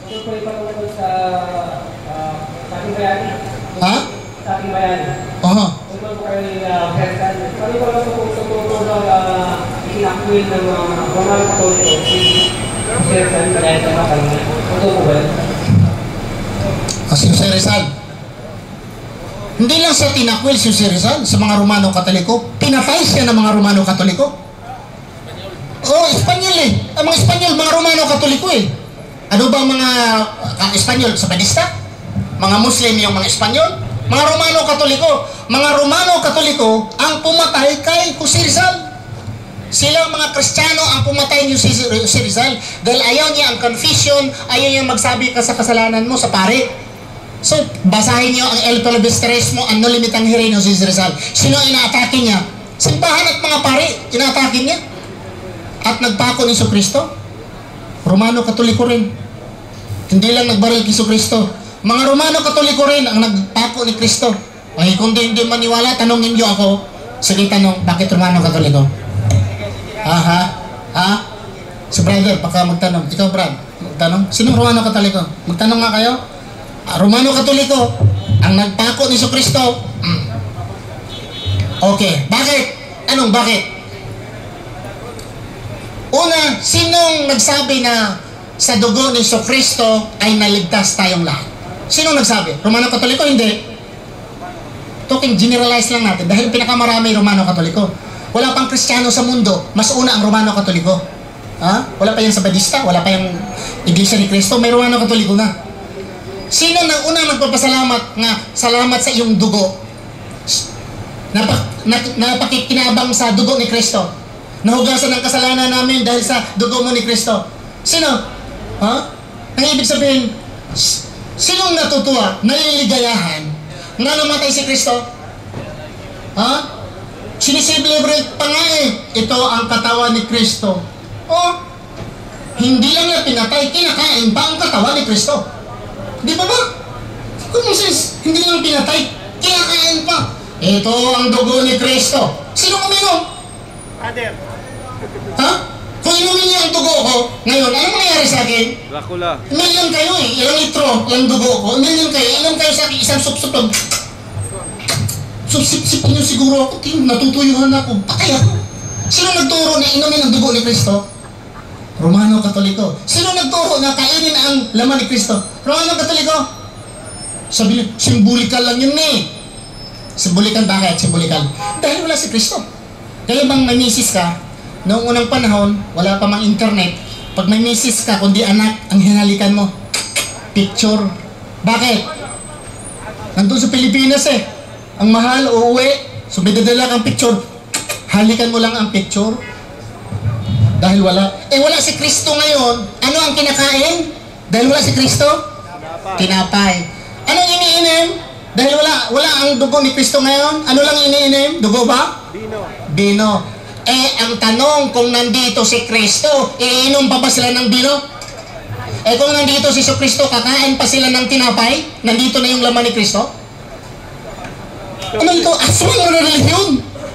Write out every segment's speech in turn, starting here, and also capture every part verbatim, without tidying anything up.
Tungkol pa tungkol sa sa ating bayani. Ha? Sa ating bayani. Oo. Tungkol po kay Fersan. Kami po lang po tungkol na inakwil ng Roman Katoliko si Fersan dahil sa mga kanina. Tungkol po ba? Si Jose Rizal. Hindi lang sa tinakwil si Jose Rizal sa mga Romano Katoliko, pinatay siya ng mga Romano Katoliko. Oh, Espanyol eh. Ang mga Espanyol, mga Romano Katoliko eh. Ano ba mga uh, Espanyol? Sabanista? Mga Muslim yung mga Espanyol? Mga Romano Katoliko. Mga Romano Katoliko ang pumatay kay Jose Rizal. Sila mga Kristiyano ang pumatay ni Jose Rizal dahil ayaw niya ang confession, ayaw niya magsabi ka sa kasalanan mo sa pare. So, basahin niyo ang El Palabestres mo, ang no limitang hiray ni Jose Rizal. Sino inaatake niya? Simbahan at mga pare, inaatake niya. At nagpako ni Jesucristo. Romano Katoliko rin. Hindi lang nagbaril kay Jesucristo. Mga Romano Katoliko rin ang nagpako ni Kristo. Ay, kung di, hindi maniwala, tanongin niyo ako. Sige, tanong, bakit Romano Katoliko? Ha, ha? Ha? Si brother, baka magtanong. Ikaw, Brad, magtanong. Sino Romano Katoliko? Magtanong nga kayo. Romano Katoliko ang nagpako ni Jesucristo. Mm. Okay, bakit? Anong bakit? Una, sinong nagsabi na sa dugo ni Jesucristo ay naligtas tayong lahat? Sinong nagsabi? Romano Katoliko? Hindi. Talking generalize lang natin dahil pinakamarami Romano Katoliko. Wala pang Kristiyano sa mundo, mas una ang Romano Katoliko. Ha? Wala pa yung Sabadista, wala pa yung Iglesia ni Cristo, may Romano Katoliko na. Sino nang unang nagpapasalamat nga salamat sa iyong dugo? Napak, na, napakikinabang sa dugo ni Kristo. Nahugasan ng kasalanan namin dahil sa dugo mo ni Kristo. Sino? Ha? Ang ibig sabihin, sinong natutuwa, naliligayahan, na namatay si Kristo? Ha? Siniselebrate pa nga eh. Ito ang katawan ni Kristo. Oh, hindi lang niya pinatay, kinakain pa ang katawan ni Kristo. Di ba ba? Kung sis, hindi lang pinatay, kinakain pa. Ito ang dugo ni Kristo. Sino uminom? Father. Ha? Kung inumin niya ang dugo ko, ngayon, ano mangyayari sa akin? Dracula. Million kayo eh. Ilang litro yung dugo ko. Million kayo. Ilang kayo sa akin. Isang sup-sup. Sup-sip-sip niyo siguro ako. Ting, natutuyuhan ako. Patay ako. Sino nagturo na inumin ang dugo ni Kristo? Romano Katoliko. Sino nagturo na kainin ang laman ni Kristo? Romano Katoliko. Sabi niyo, simbolikal lang yun eh. Simbolikal bakit? Simbolikal. Dahil wala si Kristo. Kaya bang may misis ka, noong unang panahon, wala pa mang internet, pag may misis ka, kundi anak, ang hinalikan mo, picture. Bakit? Nandun sa Pilipinas eh. Ang mahal, uuwi. So, may dadala kang picture. Halikan mo lang ang picture. Dahil wala. Eh, wala si Kristo ngayon. Ano ang kinakain? Dahil wala si Kristo? Tinapay. Anong iniinom? Dahil wala wala ang dugo ni Kristo ngayon. Ano lang iniinom? Dugo ba? Bino. Bino. Eh, ang tanong, kung nandito si Kristo, iinom pa ba sila ng bino? Eh, kung nandito si Kristo, kakain pa sila ng tinapay? Nandito na yung laman ni Kristo? Ano ito? Aswang na relihiyon.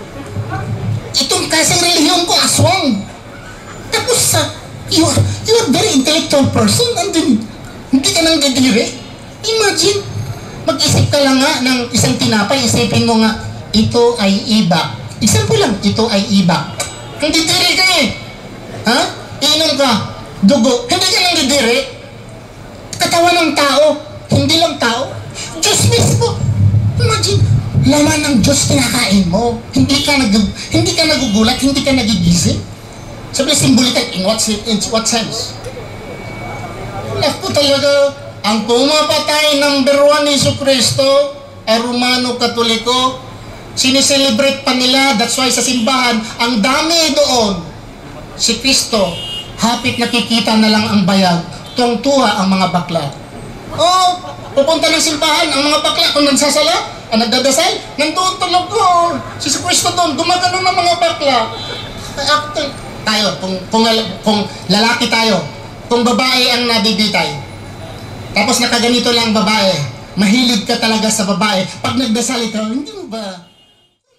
Itong kasing relihiyon ko, aswang. Tapos sa, uh, you, you're a very intellectual person and then, hindi ka nang didiri. Imagine, mag-isip ka lang nga ng isang tinapay, isipin mo nga, ito ay iba. Example lang, ito ay iba. Kung didiri ka eh, ha? Iinom ka, dugo, hindi ka nang didiri. Katawan ng tao, hindi lang tao. Diyos mismo. Imagine, laman ng Diyos kinakain mo. Hindi ka, nag, hindi ka nagugulat, hindi ka nagigising. Sabi na simbolikan, in what, in what sense? Ako talaga, ang pumapatay number one ni Jesucristo ay Romano Katoliko. Sineselebrate pa nila, that's why sa simbahan, ang dami doon. Si Kristo, hapit nakikita na lang ang bayag, tuwang-tuwa ang mga bakla. Oh, pupunta ng simbahan, ang mga bakla, kung nagsasala, ang nagdadasal, nandun tulog ko. Si Jesucristo doon, gumagano ng mga bakla. Acting. Tayo, kung, kung, kung lalaki tayo, kung babae ang nabibitay, tapos nakaganito lang babae, mahilig ka talaga sa babae, pag nagdasal ikaw, hindi mo ba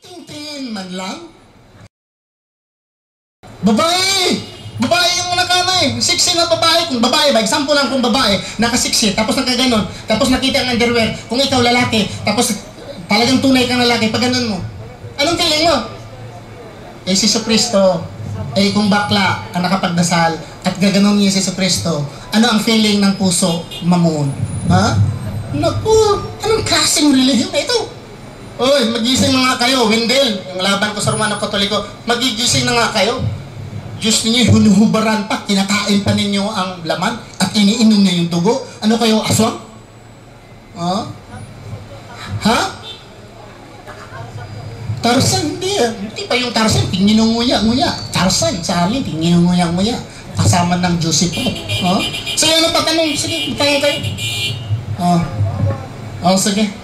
tingin man lang? Babae! Babae yung nakana babae, sexy na babae, kung babae ba, example lang kung babae, nakasiksi, tapos nakaganon, tapos nakita ang underwear, kung ikaw lalaki, tapos talagang tunay kang lalaki, pag ganon mo, anong feeling mo? Eh, si Jesucristo, eh kung bakla ang nakapagdasal at gaganon niya si Jesucristo, ano ang feeling ng puso? Mamoon. Ha? Naku, anong klaseng relihiyon na ito? Oy, magising na nga kayo, Wendell, yung laban ko sa Romano Katoliko, magigising na nga kayo. Diyos ninyo, hinuhubaran pa, kinakain pa ninyo ang laman at iniinom niyo yung dugo. Ano kayo, aswang? Ha? Ha? Tarzan, hindi ah. Hindi pa yung Tarzan, tinginunguya-nguya. Tarzan, sa amin, tinginunguya-nguya. Kasama ng Joseph. Ha? Sige, ano pa tanong? Sige, tayo kayo. Oh. Oh, sige.